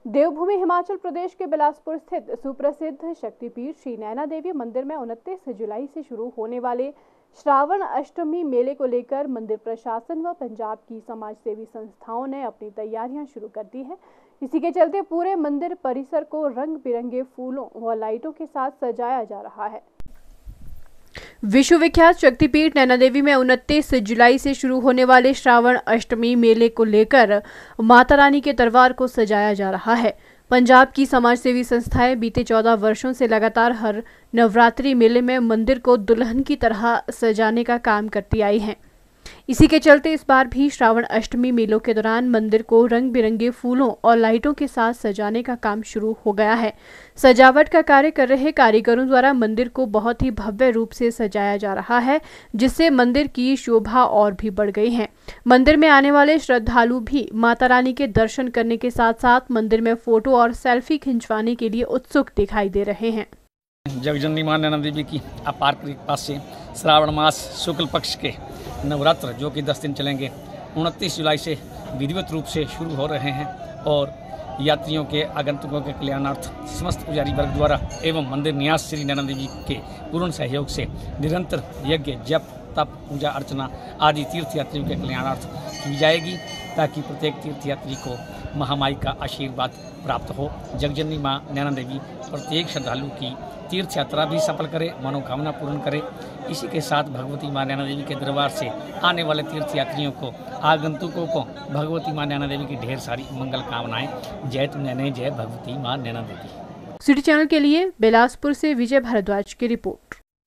देवभूमि हिमाचल प्रदेश के बिलासपुर स्थित सुप्रसिद्ध शक्तिपीठ श्री नैना देवी मंदिर में 29 जुलाई से शुरू होने वाले श्रावण अष्टमी मेले को लेकर मंदिर प्रशासन व पंजाब की समाजसेवी संस्थाओं ने अपनी तैयारियां शुरू कर दी है। इसी के चलते पूरे मंदिर परिसर को रंग बिरंगे फूलों व लाइटों के साथ सजाया जा रहा है। विश्वविख्यात शक्तिपीठ नैना देवी में 29 जुलाई से शुरू होने वाले श्रावण अष्टमी मेले को लेकर माता रानी के दरबार को सजाया जा रहा है। पंजाब की समाजसेवी संस्थाएं बीते 14 वर्षों से लगातार हर नवरात्रि मेले में मंदिर को दुल्हन की तरह सजाने का काम करती आई हैं। इसी के चलते इस बार भी श्रावण अष्टमी मेलों के दौरान मंदिर को रंग बिरंगे फूलों और लाइटों के साथ सजाने का काम शुरू हो गया है। सजावट का कार्य कर रहे कारीगरों द्वारा मंदिर को बहुत ही भव्य रूप से सजाया जा रहा है, जिससे मंदिर की शोभा और भी बढ़ गई है। मंदिर में आने वाले श्रद्धालु भी माता रानी के दर्शन करने के साथ साथ मंदिर में फोटो और सेल्फी खिंचवाने के लिए उत्सुक दिखाई दे रहे हैं। जगजननी मां नैना देवी की अपार कृपा से श्रावण मास शुक्ल पक्ष के नवरात्र जो कि 10 दिन चलेंगे 29 जुलाई से विधिवत रूप से शुरू हो रहे हैं और यात्रियों के आगंतुकों के कल्याणार्थ समस्त पुजारी वर्ग द्वारा एवं मंदिर न्यास श्री नैना देवी के पूर्ण सहयोग से निरंतर यज्ञ जप तप पूजा अर्चना आदि तीर्थयात्रियों के कल्याणार्थ की जाएगी, ताकि प्रत्येक तीर्थयात्री को महामाई का आशीर्वाद प्राप्त हो। जगजननी मां नैना देवी प्रत्येक श्रद्धालु की तीर्थ यात्रा भी सफल करे, मनोकामना पूर्ण करे। इसी के साथ भगवती मां नैना देवी के दरबार से आने वाले तीर्थयात्रियों को आगंतुकों को भगवती मां नैना देवी की ढेर सारी मंगल कामनाएं। जय तु नैने, जय भगवती मां नैना देवी। सिटी चैनल के लिए बिलासपुर से विजय भारद्वाज की रिपोर्ट।